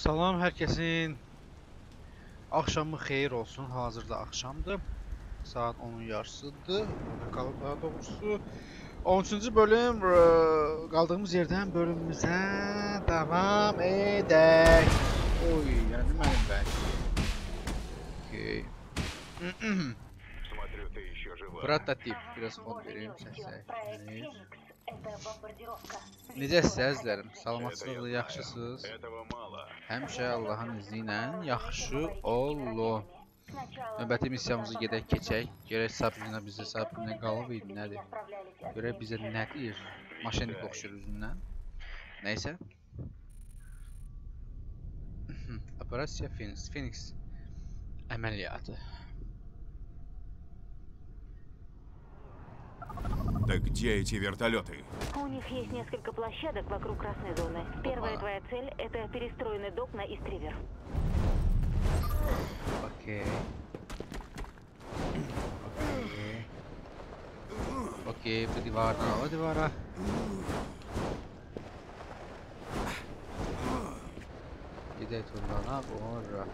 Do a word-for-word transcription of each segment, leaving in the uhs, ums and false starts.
Salam hər kəsin. Axşamı xeyir olsun. Hazırda axşamdır. Saat onun yarısıdır. Qalıb daha doğrusu. on üçüncü bölüm ə, qaldığımız yerdən bölümümüzə davam edək. Oy, yəni mənim bəli. Okay. Prototip. Biraz fon vereyim səsə. Necəsiz əzizlərim? Salamatçılıqla yaxşısınız? Həmişə Allahın izni ilə yaxşı olun. Növbəti missiyamızı gedək keçək. Görək Sabrina bizə Sabrina qalıb idi, nədir? Görək bizə nə deyir? Maşenlik oxşur üzündən. Nəysə. Operasiya Phoenix. Phoenix əməliyyatı. Так где эти вертолеты? У них есть несколько площадок вокруг красной зоны. Первая твоя цель – это перестроенный док на Истривер. Окей. Окей. Окей, по диварна, о дивара. Gidək turlana, ora.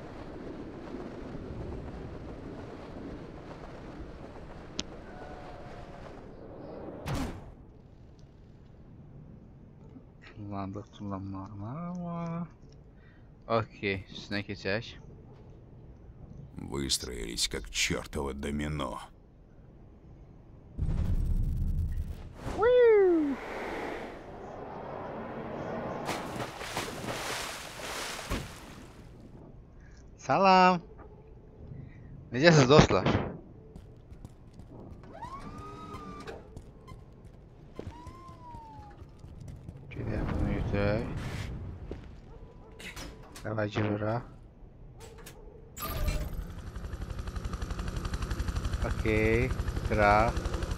Kullandık kullanmağına. Окей, üstüne geçək. Выстроились как чертово домино. Salam. Necəsiz dostlar? Gedək bunu yutək. Davaycı bura. Okey, qıraq.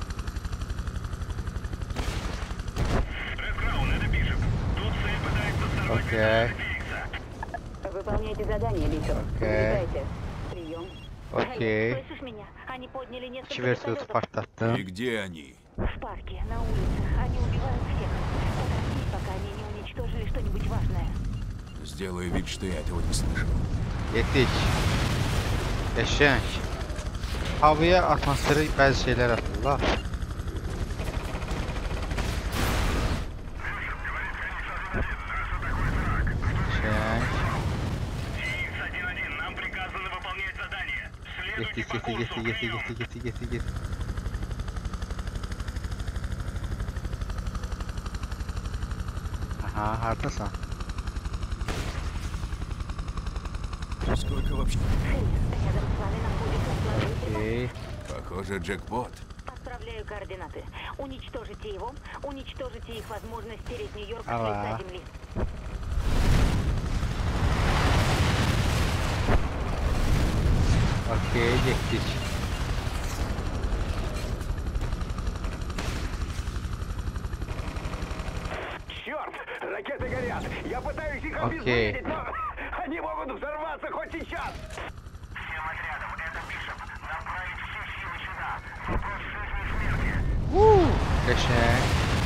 Окей. Выполняйте задание, Литер. Окей. Прием. Окей. Слышишь меня? Они подняли несколько İki vertolyot вертолетов partlattım. И где они? в парке, на улице. Они убивают всех. Поторопись, пока они не уничтожили что-нибудь важное. Сделаю вид, что я этого не слышал. Getdik. Qəşəng. Havaya atmosferə bəzi şeylər atırlar. Qəşəng. Getdik, getdik, getdik, getdik, getdik, getdik, getdik, getdik. Aha, hardasan? Сколько вообще? Рядом с вами находится планета. Okey. Похоже, джекпот. Отправляю координаты. Уничтожите его. Уничтожите их возможность стереть Нью-Йорк с Ала. лица земли. Okey, getdik. Черт! Ракеты горят! Я пытаюсь их Окей. обезвредить, но они могут взорваться хоть сейчас! Всем отрядам, это Бишоп. Направить все силы сюда. Вопрос жизни и смерти. Qəşəng.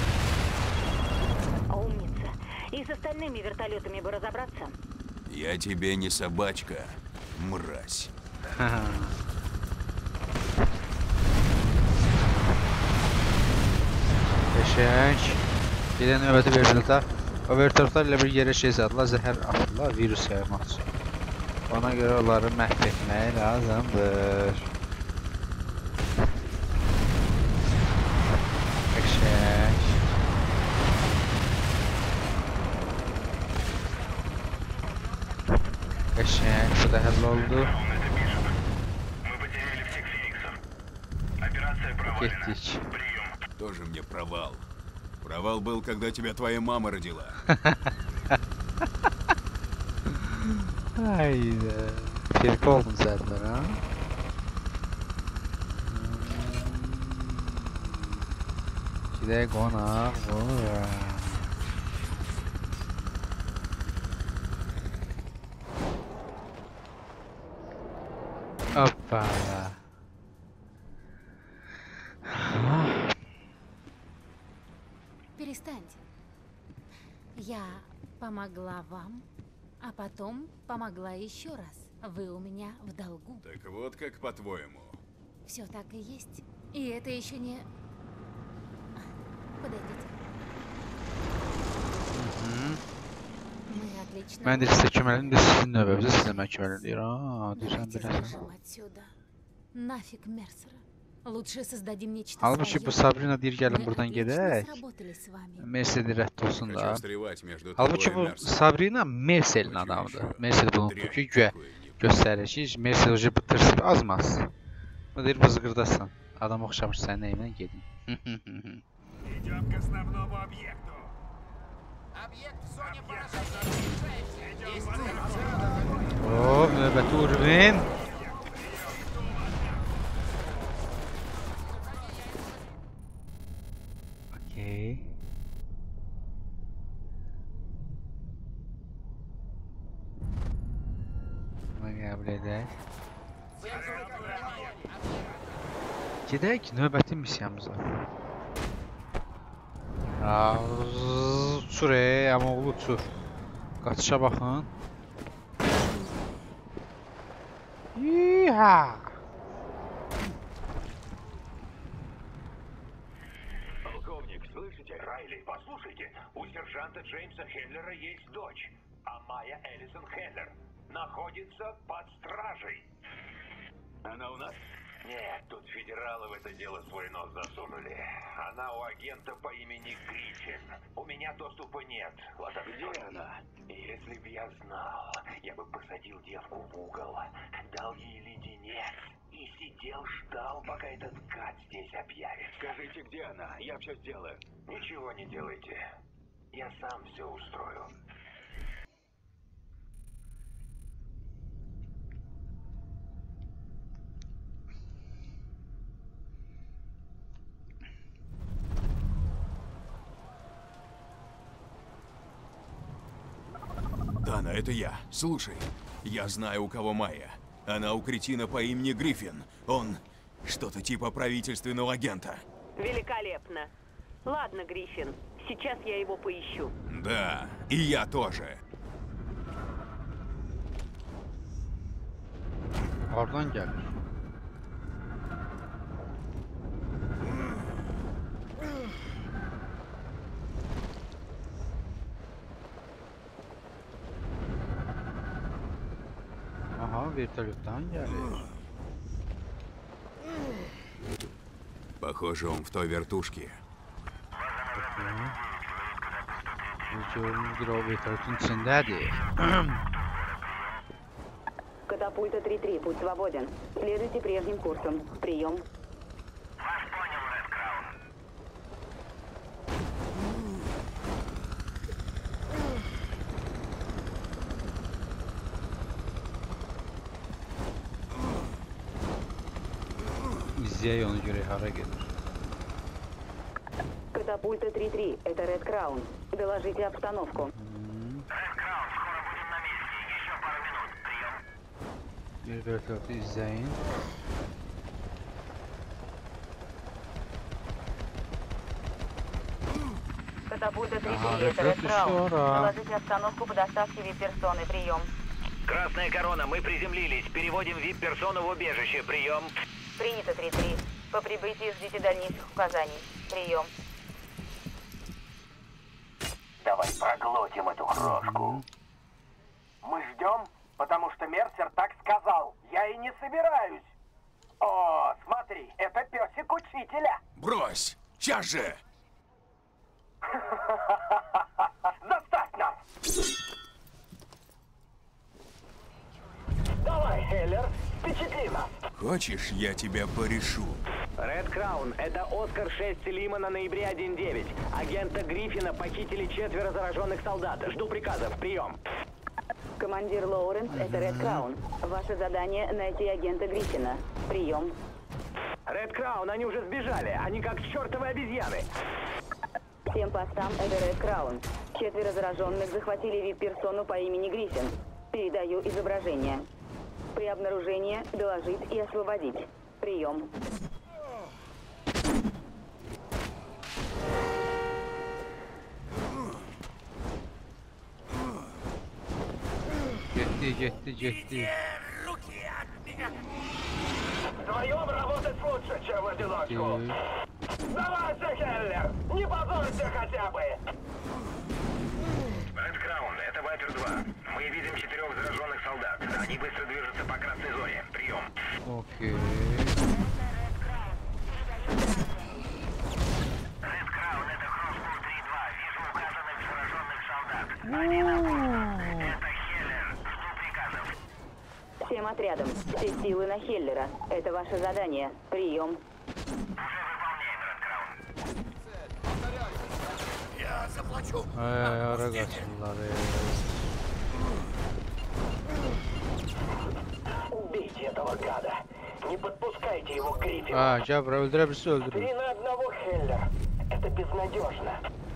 Умница. И с остальными вертолетами бы разобраться. Я тебе не собачка, мразь. Qəşəng. Gedən növbəti vertolyotlar. O vertolyotlar ilə bir yerə şey zədlər, zəhər atırlar, virus yaymaq üçün. Ona görə onları məhv etmək lazımdır. Qəşəng. Qəşəng, bu da həll oldu. Мы потеряли всех фениксов. Операция провалена. Getdik. Прием. Тоже мне провал. Провал был, когда тебя твоя мама родила. Hayda. Ferki oldun zaten ha. Gidək qonaq bura. Hoppa. Перестаньте. Я помогла вам А потом помогла еще раз. Вы у меня в долгу. Так вот как по-твоему. Все так и есть. И это еще не... Подойдите. Мы отлично... Mən də sizə köməliyim də sizin növbəvizə sizə mən köməli deyir. Aa, deyirsən Давайте beləsən. сбежим отсюда. Нафиг Мерсера. Лучше создадим нечто Halbuki bu своё. Sabrina deyir gəlin Мы buradan отлично gedək. сработали с вами. Mercedes rədd olsun da. Хочу встревать между Halbuki тобой bu и Мерсом. Sabrina Mersel'in adamıdır. Mersel bunu Дрянь ki güya какую-нибудь. göstərir ki, Mersel ucu bitirsin azmaz. Bu deyir bızıqırdasan. Adam oxşamış sən nəyimlə gedin. Идем к основному объекту. Hop, növbəti Urvin. Okey. Bunu qəbul edək. Gedək növbəti missiyamıza. Aa, uçur ey, amma oğlu uçur. Qaçışa baxın. Yiha! Полковник, слышите? Райли, послушайте, у сержанта Джеймса Хеллера есть дочь, а Майя Эллисон Хеллер находится под стражей. Она у нас? Нет, тут федералы в это дело свой нос засунули. Она у агента по имени Гриффин. У меня доступа нет. Вот где она? Если б я знал, я бы посадил девку в угол, дал ей леденец и сидел, ждал, пока этот гад здесь объявится. Скажите, где она? Я все сделаю. Ничего не делайте. Я сам все устрою. Дана, это я. Слушай, я знаю, у кого Майя. Она у кретина по имени Гриффин. Он что-то типа правительственного агента. Великолепно. Ладно, Гриффин, сейчас я его поищу. Да, и я тоже. Oradan gəlir. Aha, vertolyotdan gəlir. Похоже, он в той вертушке. Görünür o vertolyotun içindədir. Катапульта три три, путь свободен. Следуйте прежним курсом. Прием. Вас понял, Ред Краун. İzləyək onu görək hara gedir. Катапульта три три, это Ред Краун. Доложите обстановку. Ред Краун, скоро будем на месте. Еще пару минут. Прием. Bir vertolyotu izləyin. Катапульта три Ага, три, это Ред это Краун. здорово. Доложите обстановку по доставке вип-персоны. Прием. Красная корона, мы приземлились. Переводим вип-персону в убежище. Прием. Принято три три. По прибытии ждите дальнейших указаний. Прием. Давай проглотим эту крошку. Мы ждем, потому что Мерсер так сказал. Я и не собираюсь. О, смотри, это песик учителя. Брось! Сейчас же! Заставь нас! Давай, Хеллер, впечатли нас. Хочешь, я тебя порешу? Ред Краун, это Оскар шесть Лима на ноябре один девять. Агента Гриффина похитили четверо зараженных солдат. Жду приказов. Прием. Командир Лоуренс, это Ред Краун. Ваше задание — найти агента Гриффина. Прием. Ред Краун, они уже сбежали. Они как чертовы обезьяны. Всем постам, это Ред Краун. Четверо зараженных захватили вип-персону по имени Гриффин. Передаю изображение. При обнаружении доложить и освободить. Прием. Getdi, getdi, getdi. Вдвоем работать лучше, чем в одиночку. Давай, Хеллер, не позорься хотя бы. Ред Краун, это Вайпер два. Мы видим четырех зараженных солдат. Они быстро движутся по красной зоне. Прием. Okey. Ред Краун, это Хроссбул три два. Вижу указанных зараженных солдат. Один опознан. Это Хеллер. Жду приказов. Всем отрядам. Все силы на Хеллера. Это ваше задание. Прием. Ay, ara qaçırlar. Убейте этого гада. Не подпускайте его к Гриффину. Ha, gəl bura, öldürə bilsə öldürür. Три на одного, Хеллер. Это безнадежно.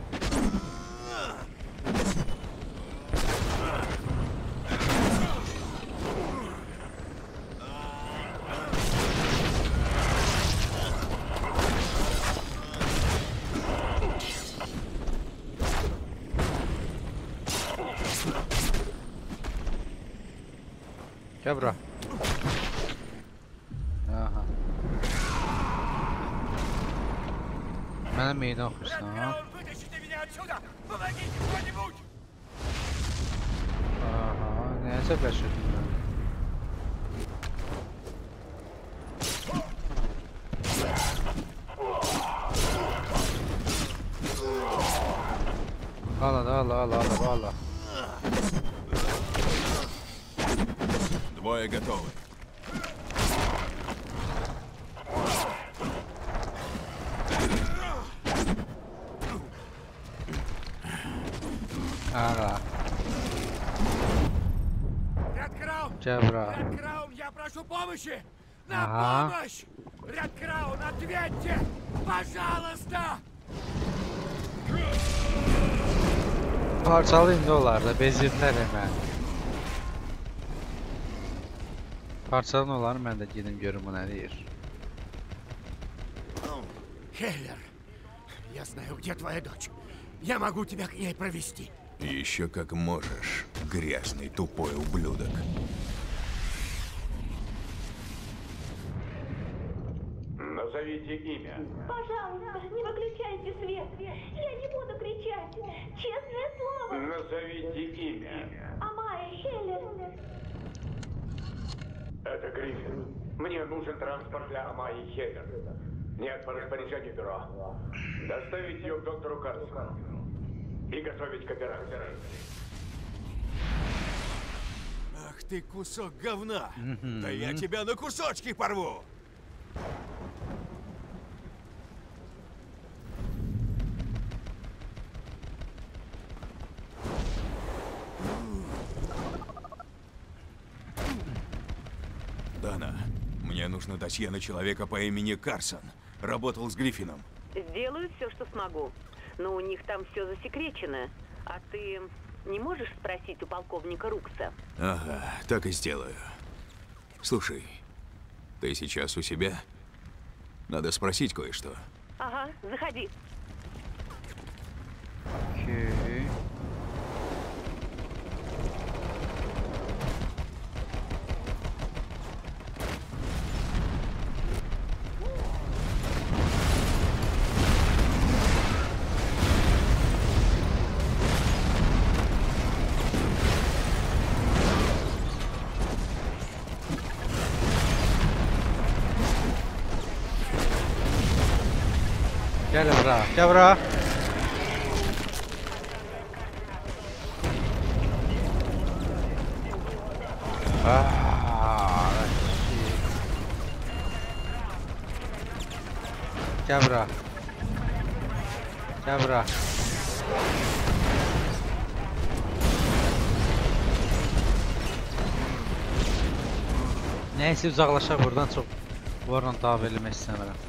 Gəl bura. Aha. Mənə meydan oxuyursan, ha? Вытащите меня отсюда! Помогите кто-нибудь! Aha, nəyə səbləşirdin mən? Ala da, ala, ala, ala, ala. Двое готовы. Ala. Ред Краун! Gəl bura. Ред Краун, я прошу помощи! На Ага. помощь! Ред Краун, ответьте! Пожалуйста! Parçalı indi olar da, bezirdilər hemen. Parçalı olar, mən də gedim görüm bu nə deyir. Хеллер, я знаю, где твоя дочь. Я могу тебя к ней провести. Еще как можешь, грязный тупой ублюдок. Назовите имя. Пожалуйста, не выключайте свет. Я не буду кричать. Честное слово. Назовите имя. Амая Хеллер. Это Гриффин. Мне нужен транспорт для Амайи Хеллер. Нет, по распоряжению бюро. Доставить ее к доктору Карлсону. И готовить к операции. Ах ты кусок говна! Да я тебя на кусочки порву! Дана, мне нужно досье на человека по имени Карсон. Работал с Гриффином. Сделаю все, что смогу. Но у них там все засекречено. А ты не можешь спросить у полковника Рукса? Ага, так и сделаю. Слушай, ты сейчас у себя? Надо спросить кое-что. Ага, заходи. Okey. Gəl bura, gəl bura. Ah, gəl bura. Gəl bura. Nəysə uzaqlaşaq buradan, çox bunlarla davam eləmək istəmirəm.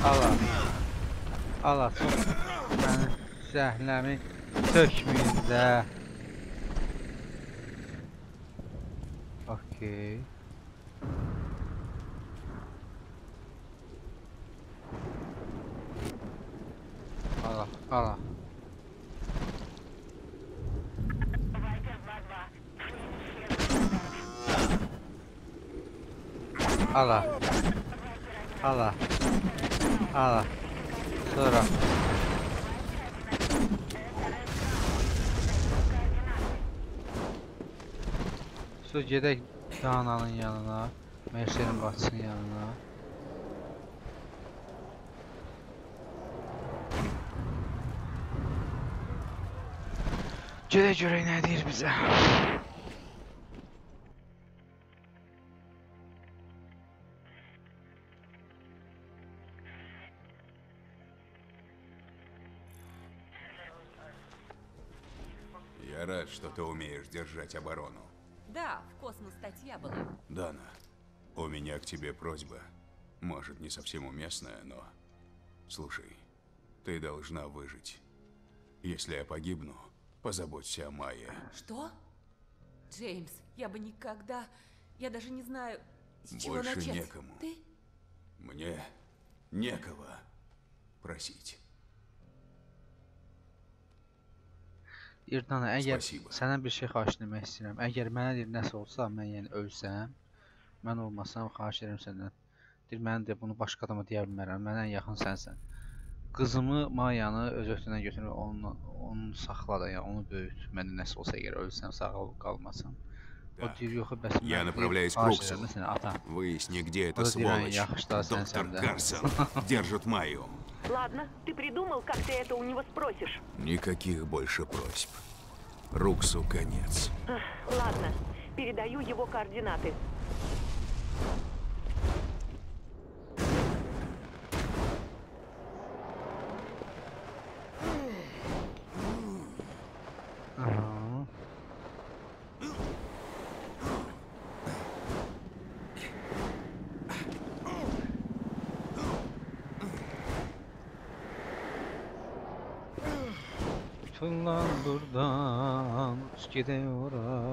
Ala. Ala, çox mənim zəhləmi tökməyin də. Okey. Ala, ala. Ala. Ala. Ala. Sonra. Su gedək Dana'nın yanına, Mercer'in bacısının yanına. Gedək görək nə deyir bizə. Я рад, что ты умеешь держать оборону. Да, в космос статья была. Дана, у меня к тебе просьба. Может, не совсем уместная, но... Слушай, ты должна выжить. Если я погибну, позаботься о Майе. Что? Джеймс, я бы никогда... Я даже не знаю, с чего Больше начать. некому. Ты? Мне некого просить. İrdana, əgər Spasibo. sənə bir şey xahiş etmək istəyirəm. Əgər mənə deyir nəsə olsa, mən yəni ölsəm, mən olmasam xahiş edirəm səndən. Deyir mənə de bunu başqa adama deyə bilmərəm. Mənə ən yaxın sənsən. Qızımı Mayanı öz öhdəndən götürüb onu onu saxla da, yəni onu böyüt. Məndə nəsə olsa əgər ölsəm, sağ qalmasam. O deyir yox, bəs Я mən направляюсь к xahiş Руксу. edirəm sənə ata. Выясни, где O эта da deyir ən сволочь. yaxşı da sən Доктор səndə. Карсон держит Майю. Ладно, ты придумал, как ты это у него спросишь? Никаких больше просьб. Руксу конец. Ах, ладно, передаю его координаты. Aha. Tutulan buradan uç gide ora.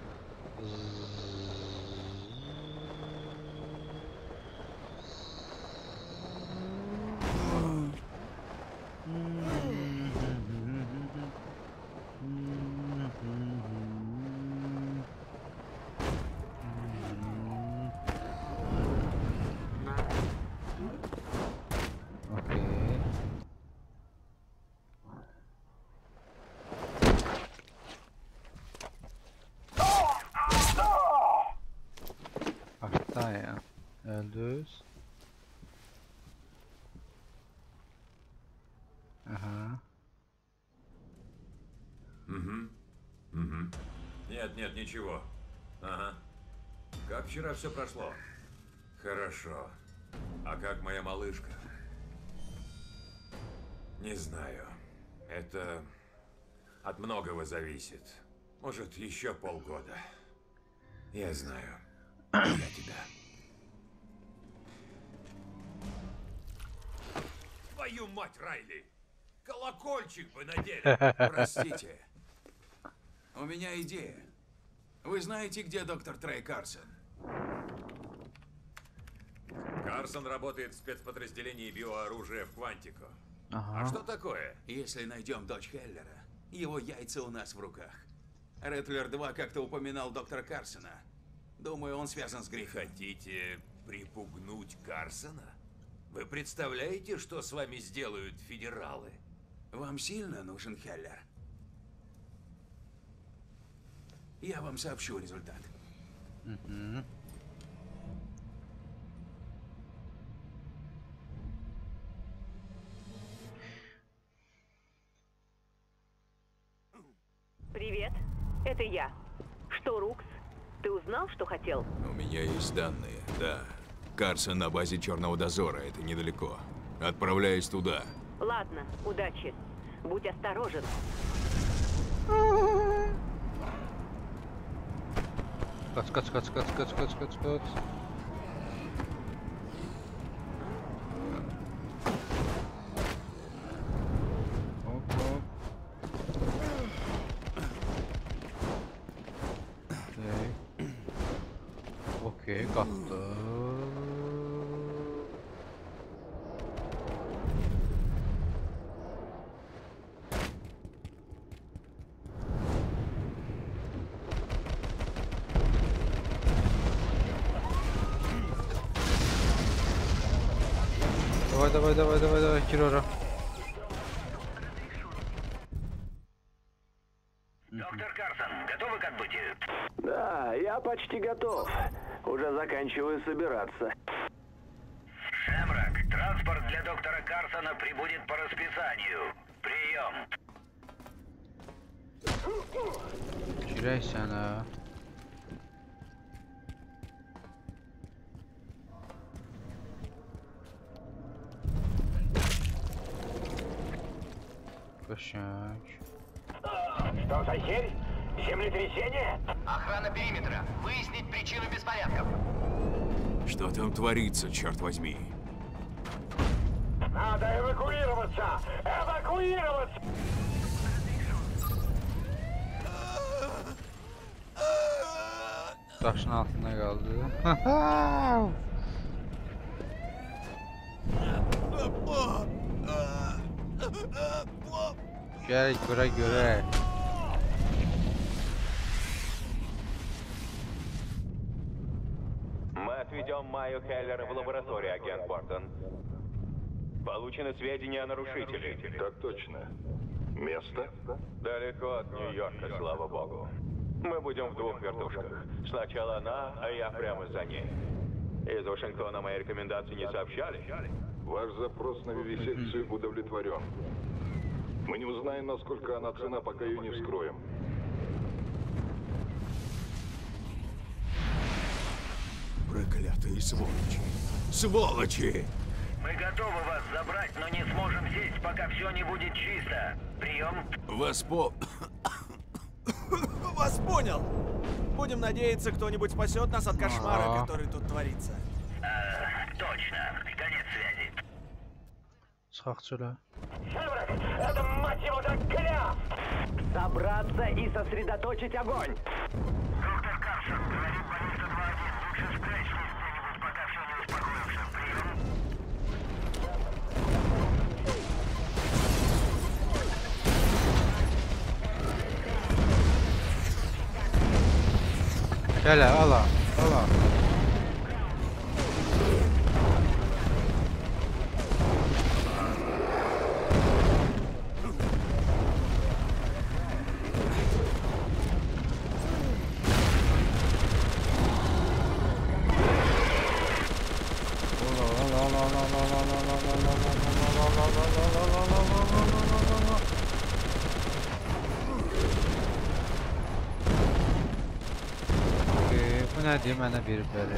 Okay. Aşağıya. Öldüz. Ага. Угу. Угу. Нет, нет, ничего. Ага. Как вчера все прошло? Хорошо. А как моя малышка? Не знаю. Это от многого зависит. Может, еще полгода. Я знаю. Я тебя. Твою мать, Райли! Колокольчик бы надели! Простите. У меня идея. Вы знаете, где доктор Трей Карсон? Карсон работает в спецподразделении биооружия в Квантико. Ага. А что такое? Если найдем дочь Хеллера, его яйца у нас в руках. Реттлер два как-то упоминал доктора Карсона. Думаю, он связан с Гриффином. Хотите припугнуть Карсона? Вы представляете, что с вами сделают федералы? Вам сильно нужен Хеллер? Я вам сообщу результат. Hı-hı. Привет, это я. Что, Рукс? Ты узнал, что хотел? У меня есть данные, да. Карсон на базе Черного дозора, это недалеко. Отправляюсь туда. Ладно, удачи. Будь осторожен. Kaç kaç kaç kaç kaç kaç kaç kaç. Okey, qalxdı. Давай, давай, давай, давай, давай, Кирора. Доктор Карсон, готовы к отбытию? Да, я почти готов. Уже заканчиваю собираться. Шемрак, транспорт для доктора Карсона прибудет по расписанию. Прием. Girək sənə. Qəşəng. Что за херь? Землетрясение? Охрана периметра. Выяснить причину беспорядков. Что там творится, черт возьми? Надо эвакуироваться! Эвакуироваться! Daşın altında qaldı. Gəl görə görə. Мы отведем Майю Хеллер в лабораторию, агент Бортон. Получены сведения о нарушителе. Так точно. Место? Далеко от Нью-Йорка, слава богу. Мы будем в двух вертушках. Сначала она, а я прямо за ней. Из Вашингтона мои рекомендации не сообщали. Ваш запрос на вивисекцию удовлетворен. Мы не узнаем, насколько она цена, пока ее не вскроем. Проклятые сволочи! Сволочи! Мы готовы вас забрать, но не сможем сесть, пока все не будет чисто. Прием. Вас по... Вас понял! Будем надеяться, кто-нибудь спасет нас от кошмара, Ага. который тут творится. Э, точно. Конец связи. Çıxaq çölə. Шемрак, это, мать его, так кляп! Собраться и сосредоточить огонь. Доктор Карсон, говорит баллиста два один. Лучше спрячьтесь где-нибудь, пока все не успокоится. Прием. Gələ, ala, ala. Bu nədir mənə bir belə?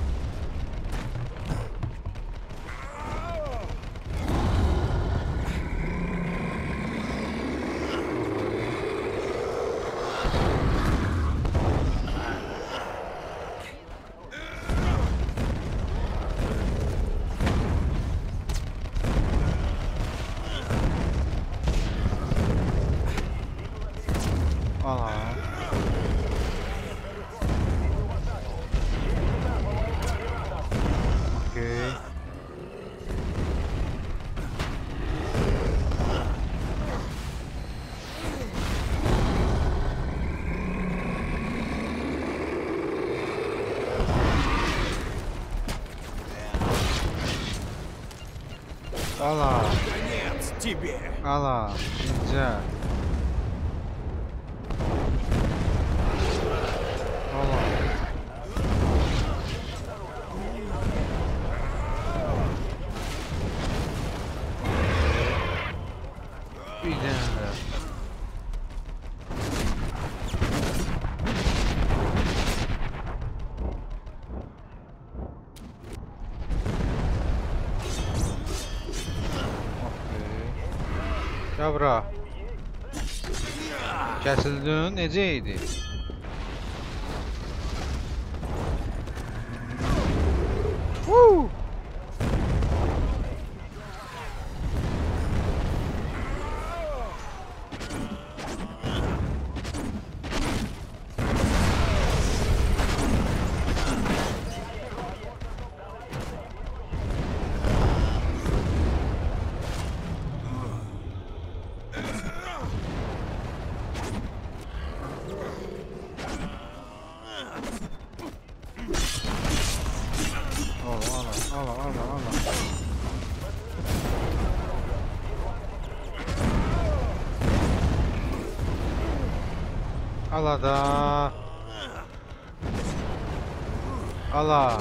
Ala. Okey. Ala. Конец тебе! Ala. İncə. Ala. Bir dənə də. Okey. Yavra. Kəsildin, necə idi? Woo! Ala da. Ala.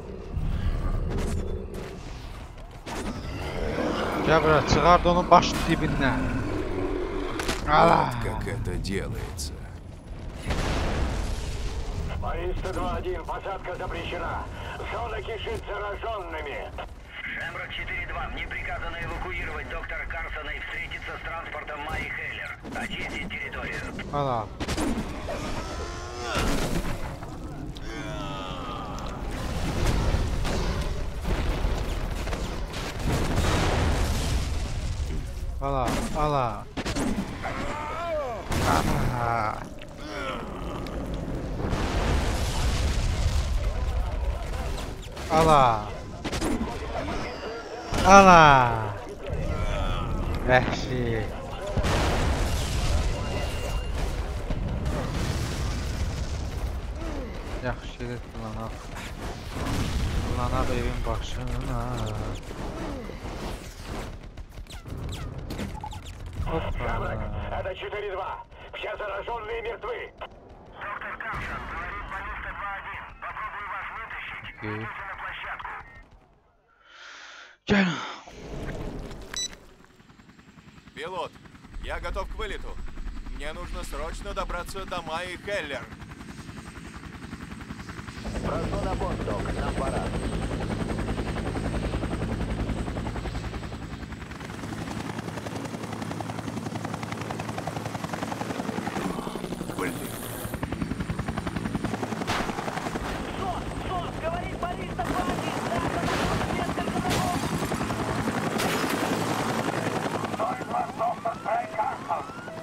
Gel bura, çıkart onun baş dibindən. Ala. Вот как это делается. Марин сто два один, посадка запрещена. Зона кишит зараженными. Шемрок четыре два, мне приказано эвакуировать доктора Карсона и встретиться с транспортом Майи Хеллер. Очистить территорию. Ala. Ala, ala. Ala. Ala. Ala. Vəhşi. Yaxşı edib kullanaq. Kullanaq evin başına. Hoppa. Это четыре два. Все зараженные мертвы. Доктор Карсон, говорит баллиста два один. Попробую вас вытащить. Окей. Идите на площадку. Gel. Пилот, я готов к вылету. Мне нужно срочно добраться до Майи Хеллер. Прошу на борт, док. Нам пора. Блин. СОС! СОС! Говорит баллиста два один. Да, несколько ногов. сто два, доктор Трей Карсон.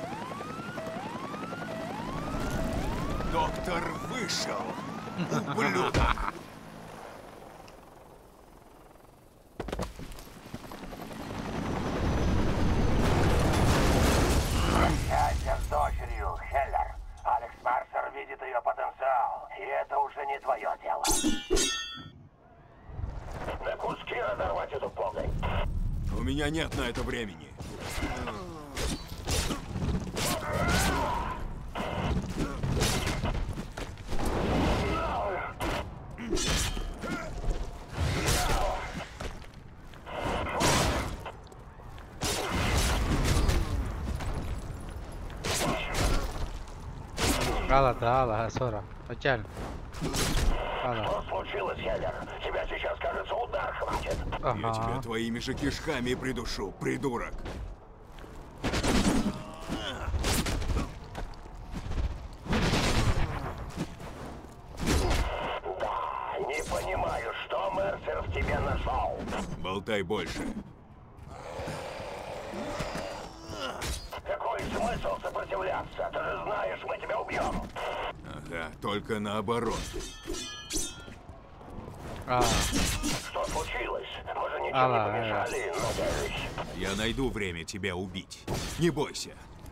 Доктор вышел. Ублюдок. Общайся с дочерью, Хеллер. Алекс Мерсер видит ее потенциал, и это уже не твое дело. На куски разорвать эту погонь. У меня нет на это времени. Ala da, ala, hə, sonra. Hə, gəlin. Ala. Что случилось, Хеллер? Тебя сейчас, кажется, удар хватит. Я тебя Aha. твоими же кишками придушу, придурок. Да, не понимаю, что Мерсер в тебе нашел. Болтай больше. Какой смысл сопротивляться? Ты же знаешь, мы тебя убьем. Ага, только наоборот. Aa. Что случилось? Мы же ничего Ала, не помешали, надеюсь. Я найду время тебя убить. Не бойся.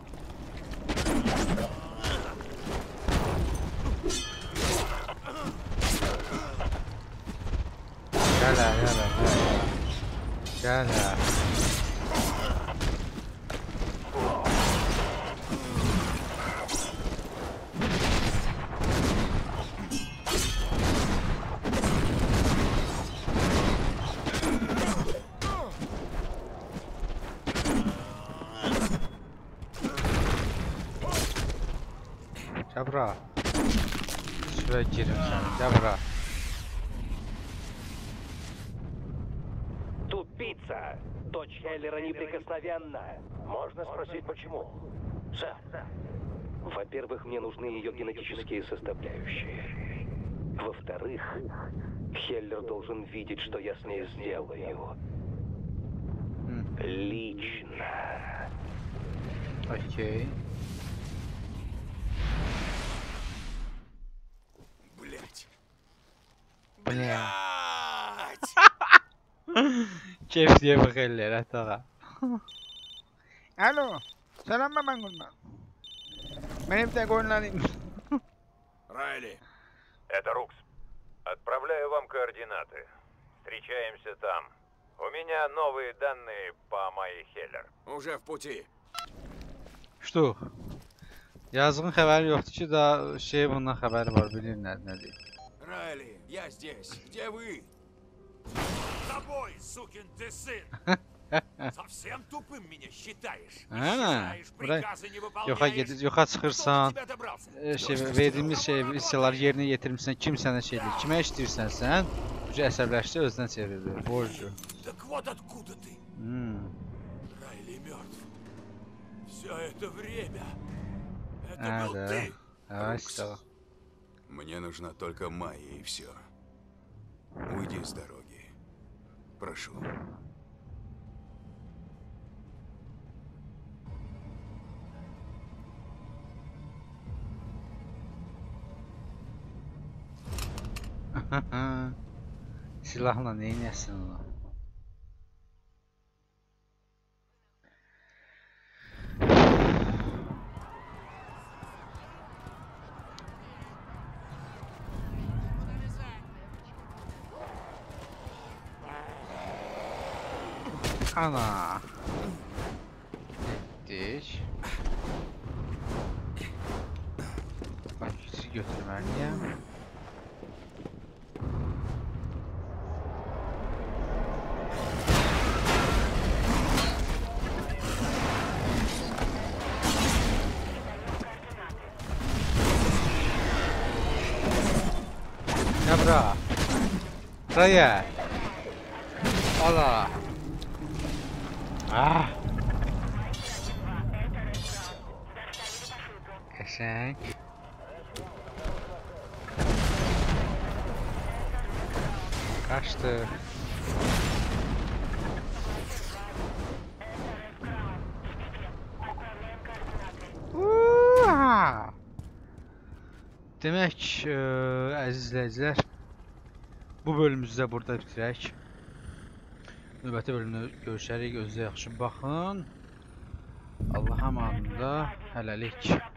Gəl, hə, gəl, hə, gəl. Gəl, hə. Gəl bura. Şuraya girin sən, gəl bura. Тупица! Дочь Хеллера неприкосновенна. Можно спросить, почему? Сэр. Во-первых, мне нужны ее генетические составляющие. Во-вторых, Хеллер должен видеть, что я с ней сделаю. Лично. Окей. Блять. Бля. Keyif diye bakıyorlar hatta. Alo. Selam ben Gülman. Benim tek oyunlarım. Райли. Это Рукс. Отправляю вам координаты. Встречаемся там. У меня новые данные по Майе Хеллер. Уже в пути. Что? Yazığın xəbəri yoxdur ki, da şey bundan xəbəri var, bilir nə, nədir. Райли, я здесь. Где вы? Тобой, сукин ты сын! Совсем тупым меня считаешь? Hə, bura Приказы не yoxa выполняешь? gedir, yoxa çıxırsan, Кто до тебя добрался? e, şey, verdiyimiz şey, hissələri yerinə yetirmirsən, kim sənə şey deyir, kimə işləyirsən sən, bu əsəbləşdi, özdən çevrilir, borcu. Так вот откуда ты. Hmm. Райли мертв. Все это время. Это Hə, был də. ты. Hə, işte. Мне нужна только Майя и все. Уйди с дороги. Прошу. Silahla neynəsin onu? Ana. Etdik. Ben küçük götürməliyəm. Ya bura. Buraya. Ala. Ah. Qəşəng. Qaçdı. Uha! Demək, ə, əziz izləyicilər, bu bölümümüzü də burada bitirək. Növbəti bölümdə görüşərik, özünüzə yaxşı baxın. Allah amanında, hələlik.